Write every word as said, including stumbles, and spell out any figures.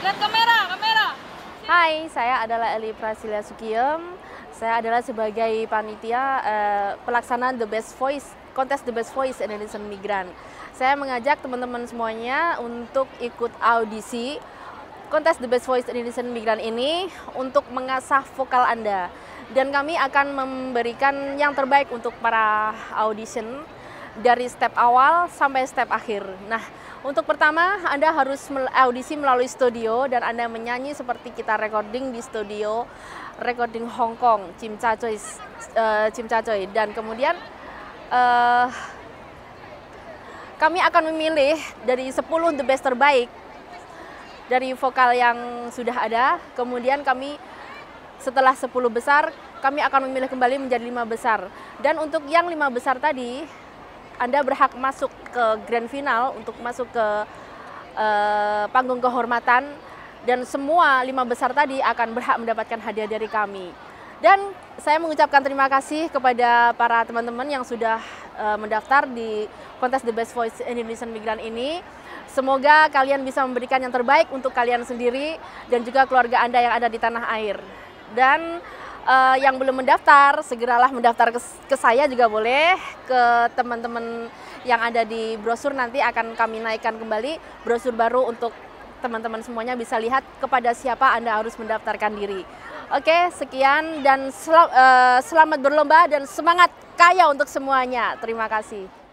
Lihat kamera, kamera. Hai, saya adalah Eli Prasilia Sukiem. Saya adalah sebagai panitia uh, pelaksanaan The Best Voice, kontes The Best Voice Indonesian Migran. Saya mengajak teman-teman semuanya untuk ikut audisi kontes The Best Voice Indonesian Migran ini untuk mengasah vokal Anda. Dan kami akan memberikan yang terbaik untuk para audition dari step awal sampai step akhir. Nah, untuk pertama Anda harus audisi melalui studio dan Anda menyanyi seperti kita recording di studio recording Hong Kong, Chim Cha Choi, uh, Chim Cha Choi. Dan kemudian uh, kami akan memilih dari sepuluh the best terbaik dari vokal yang sudah ada. Kemudian kami setelah sepuluh besar, kami akan memilih kembali menjadi lima besar. Dan untuk yang lima besar tadi, Anda berhak masuk ke grand final untuk masuk ke uh, panggung kehormatan, dan semua lima besar tadi akan berhak mendapatkan hadiah dari kami. Dan saya mengucapkan terima kasih kepada para teman-teman yang sudah uh, mendaftar di kontes The Best Voice Indonesian Migran ini. Semoga kalian bisa memberikan yang terbaik untuk kalian sendiri dan juga keluarga Anda yang ada di tanah air. Dan Uh, yang belum mendaftar, segeralah mendaftar ke, ke saya juga boleh, ke teman-teman yang ada di brosur. Nanti akan kami naikkan kembali brosur baru untuk teman-teman semuanya bisa lihat kepada siapa Anda harus mendaftarkan diri. Oke, sekian dan sel uh, selamat berlomba dan semangat kaya untuk semuanya. Terima kasih.